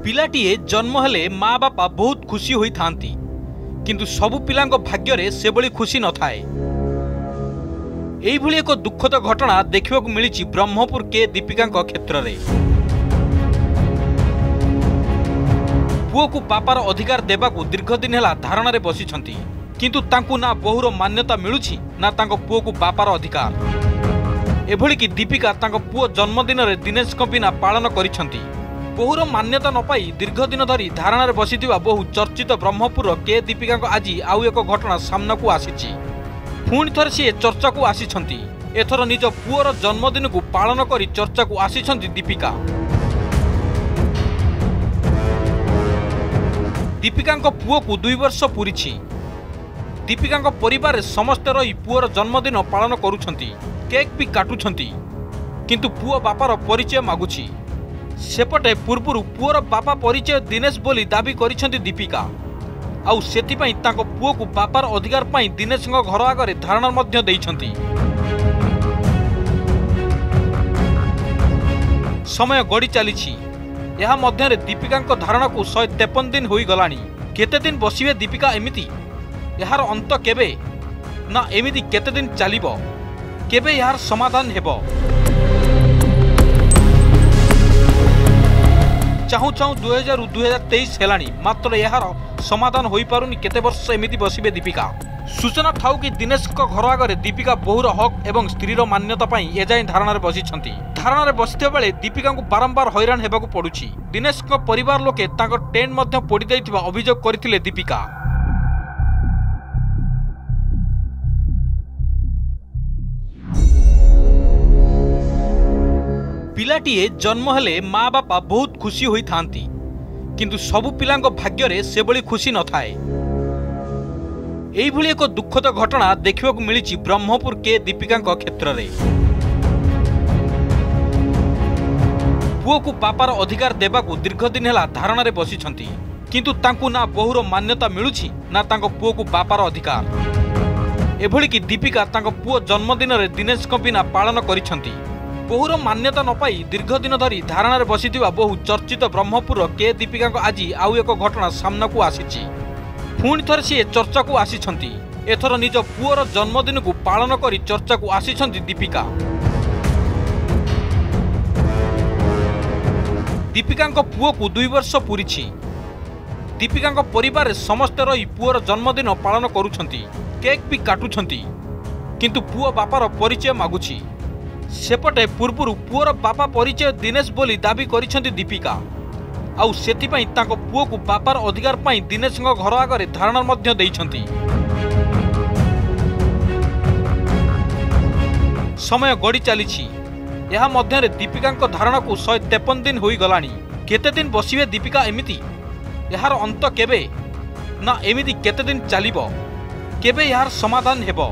पिलाटीए जन्म हेले माँ बापा बहुत खुशी होई थांती, किंतु सबु पिलांको भाग्यरे से बड़ी खुशी न थाए। एइभली एक दुखद घटना देखिबाकु मिलिछि ब्रह्मपुर के दीपिकांको क्षेत्र रे। पुओ को बापार अधिकार देबाकू दीर्घ दिन हेला धारणा रे बसिछंती, किंतु तांकू ना बहुर मान्यता मिलुछि ना तांको पुओ को बापार अधिकार। एभली कि दीपिका तांको पुओ जन्मदिन रे दिनेश को बिना पालन करिछंती। बहुर मान्यता न पाई दीर्घ दिन धरी धारणा रे बसिथिबा बहु चर्चित ब्रह्मपुर के दीपिका आज आउ एक घटना सामना को आसीछि। पुणी थर सी चर्चा को आसीछंती। एथर निज पुओर जन्मदिन को पालन करी चर्चा को आसीछंती दीपिका। दीपिकांको पुओ को 2 वर्ष पूरीछि। दीपिकांको परिवार समस्त रही पुओर जन्मदिन पालन करुछंती, केक भी काटुछंती, किंतु पुओ बापार परिचय मागुछि। सेपटे पूर्वरु पुओर बापा परिचय दिनेश बोली दाबी करिछंती दीपिका। आउ सेतिपई तांको पुओ को बापार अधिकार पई दिनेशଙ୍କ घर आगरे धारणा मध्य देइछंती। समय गड़ी चलीछि। यह मध्य दीपिकांको धारणा को 153 दिन होई गलानी। केते दिन बसिबे दीपिका एमिति? यार अंत केबे? ना एमिति केते दिन चलिबो? केबे यार समाधान हेबो? चाहू चाहू 2023 हेलानी, मात्र यार समाधान होई पारुनी। केते वर्ष एमिति बसिबे दीपिका? सूचना थाउ कि दिनेश को घर आगरे दीपिका बहुर हक एवं स्त्रीर मान्यता पई एजाई धारणा रे बसिछंती। धारणा रे बसिते बेले दीपिका को बारंबार हैरान हेबाकू पडुछि। दिनेश को परिवार लोके तांको टेंट मध्य पोड़ी दैथिबा अभियोग करथिले दीपिका। पिलाटीए जन्म हेले माँ बापा बहुत खुशी होई थांती, किंतु सबु पिलांको भाग्यरे से बड़ी खुशी न थाए। एइभली एक दुखद घटना देखिबाकू मिलिछि ब्रह्मपुर के दीपिकांको क्षेत्र रे। पुओ को बापार अधिकार देबाकू दीर्घ दिन हेला धारणा रे बसिछंती, किंतु तांकू ना बहुर मान्यता मिलुछि ना तांको पुओ को बापार अधिकार। एभली कि दीपिका तांको पुओ जन्मदिन रे दिनेश को बिना पालन करिछंती। बहुर मान्यता न पाई दीर्घ दिन धरी धारणा रे बसिथिबा बहु चर्चित ब्रह्मपुर के दीपिका आज आउ एक घटना सामना को आसीछि। पुणी थर सी चर्चा को आसीछंती। एथर निज पुओर जन्मदिन को पालन करी चर्चा को आसीछंती दीपिका। दीपिकांको पुओ को 2 वर्ष पूरीछि। दीपिकांको परिवार समस्त रही पुओर जन्मदिन पालन करुछंती, केक भी काटुछंती, किंतु पुओ बापार परिचय मागुछि। सेपटे पूर्वरु पुओर बापा परिचय दिनेश बोली दाबी करिछंती दीपिका। आउ सेतिपई तांको पुओ को बापार अधिकार पई दिनेशଙ୍କ घर आगरे धारणा मध्य देइछंती। समय गड़ी चलीछि। यह मध्य दीपिकांको धारणा को 153 दिन होई गलानी। केते दिन बसिबे दीपिका एमिति? यार अंत केबे? ना एमिति केते दिन चलिबो? केबे यार समाधान हेबो?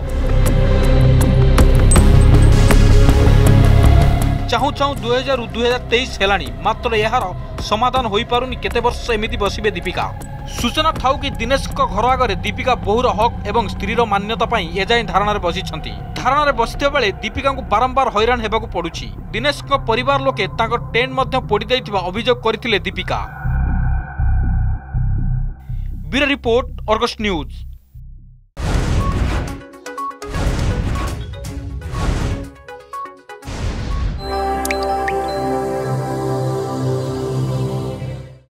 चाहू चाहू 2023 हेलानी, मात्र यार समाधान होई पारुनी। केते वर्ष एमिति बसिबे दीपिका? सूचना थाउ कि दिनेश को घर आगरे दीपिका बहुर हक एवं स्त्रीर मान्यता पई एजाई धारणा रे बसिछंती। धारणा रे बसिते बेले दीपिका को बारंबार हैरान हेबाकू पडुछि। दिनेश को परिवार लोके तांको टेंट मध्य पोड़ी दैथिबा अभियोग करथिले Deepika. Bureau report, Argus news.